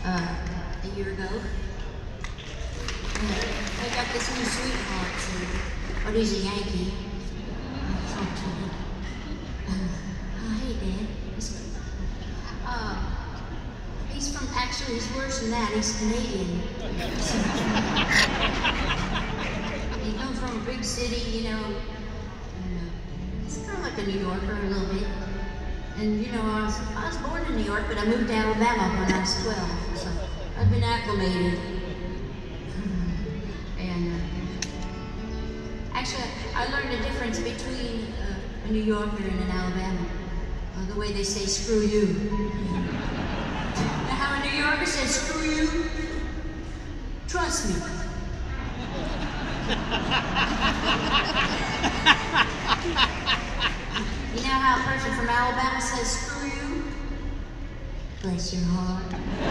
a year ago. I got this new sweetheart, but he's a Yankee. Hey, Dad. He's from, actually, he's worse than that. He's Canadian. He comes from a big city, you know. He's kind of like a New Yorker a little bit. And, you know, I was born in New York, but I moved to Alabama when I was 12. So I've been acclimated. And actually, I learned the difference between a New Yorker and an Alabama. The way they say, screw you. Now, how a New Yorker says, screw you, trust me. You know how a person from Alabama says, screw you? Bless your heart.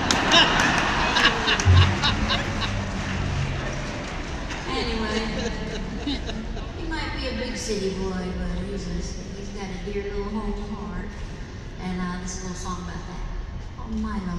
Anyway, he might be a big city boy, but he's got a dear little home heart. And this little song about that. Oh, Milo.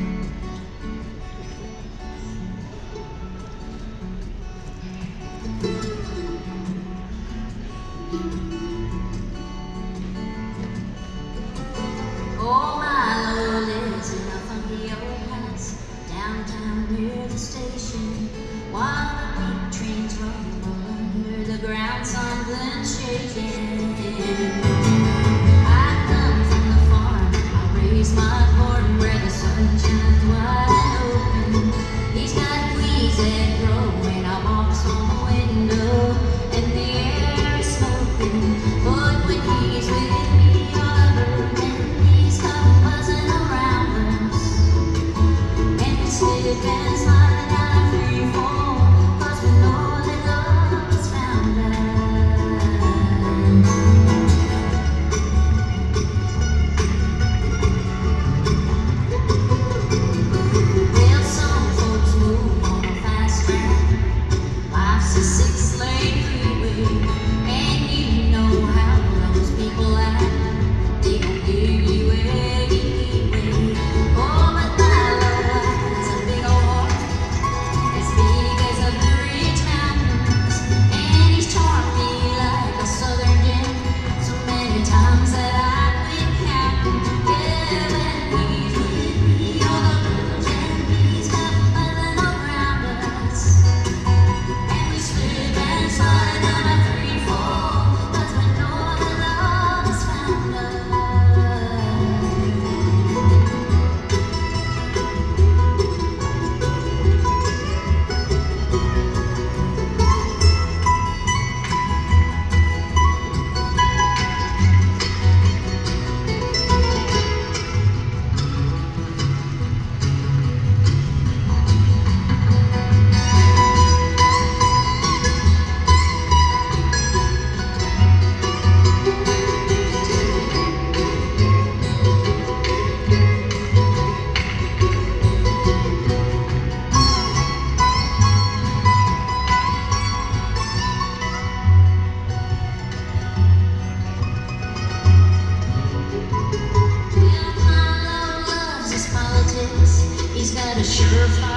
Oh, Milo lives in a funky old house downtown near the station. While the big trains rumble under the ground, something's shaking. I come from the farm, I raise my corn where the sun shines wide open. He's got weeds that grow when I walk on the window, and the air is smoking. But when he's with me, all the birds come buzzing around us, and we slip and slide down a free fall, 'cause we know that love has found us. Well, some folks move on a fast track. Life's a 6-lane freeway, and you know how those people act. They don't give you any leeway. Oh, but my love has a big old heart, as big as a Blue Ridge Mountains, and he's taught me like a Southern gin so many times that I've been counting. Yeah, when he's with me, all the birds and bees come buzzing around us, and we slip and slide down a free fall, 'cause we know that love has found us. Well, Milo loves his politics. He's got a surefire